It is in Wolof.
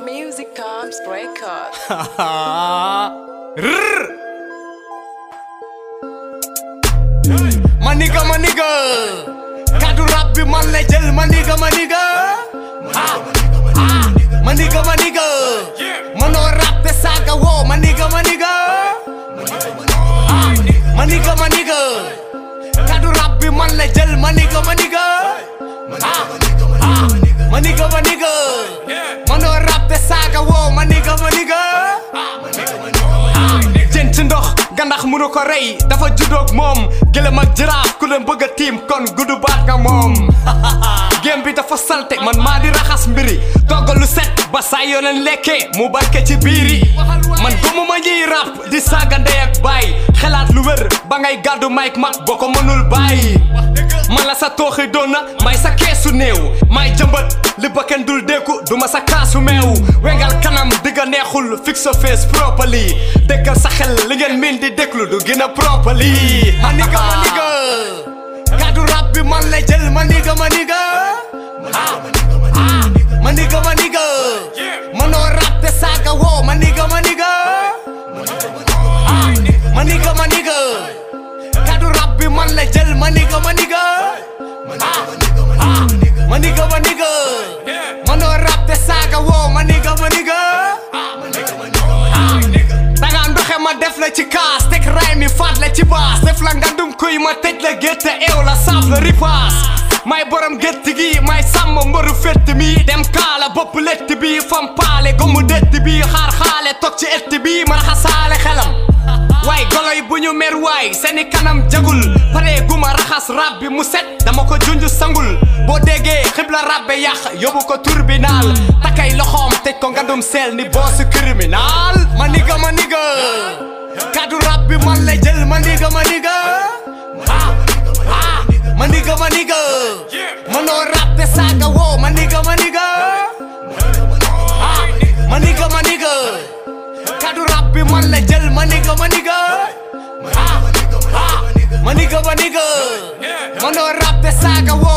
Music comes record. Maniga kadu rap bi man la jël maniga maniga mano rap te saga wo maniga kadu rap bi man la jël maniga mano rap te saga wo maniga jën ci ndox gandax mënu ko rey dafa juddoog moom gëlëm ak jiraaf ku leen bëgg a tiim kon guddu baat nga moom gém bi dafa salte man maa di raxas mbiri toggal lu set ba saa yoo leen lekkee mu barke ci biiri man gëmu ma ñuy rap di saaga ndey ak baay xelaat lu wér ba ngay gàddu mic mag boo ko mënul bàyyi man la sa tooxi doon na may sa keesu néew may jëmbat li ba kenn dul dékku duma sa kaasu meew wengal kanam digga neexul fix sa face properly dëkkal sa xel li ngeen min di déglu du gën a properly maniga kadu rap bi man la jël maniga manoo rap te saaga woo maniga kadu rap bi man la jël maniga manoo rap te saaga woo maniga danga ndoxe ma def la ci kaas tek ray mi faat la ci baas def la ngandum kuy ma tëj la gétte eew la saaf la ripaas may borom gétt gi may sàmm mbëru fett mi dem kaala bopp lett bi fam paale gomu dett bi xaar xaale toog ci ett bi ma raxasaale xelam waay goloy bu ñu mer waay seeni kanam jagul pare guma raxas rab bi mu set dama ko junj sangul boo déggee xibla rabbe yàq yóbbu ko tribunal takay loxoom tëj ko ngandum seel ni boosu criminal maniga kadu rap bi man la jël maniga manoo rap te saaga woo maniga kadu rap bi man la jël maniga manoo rap te saaga woo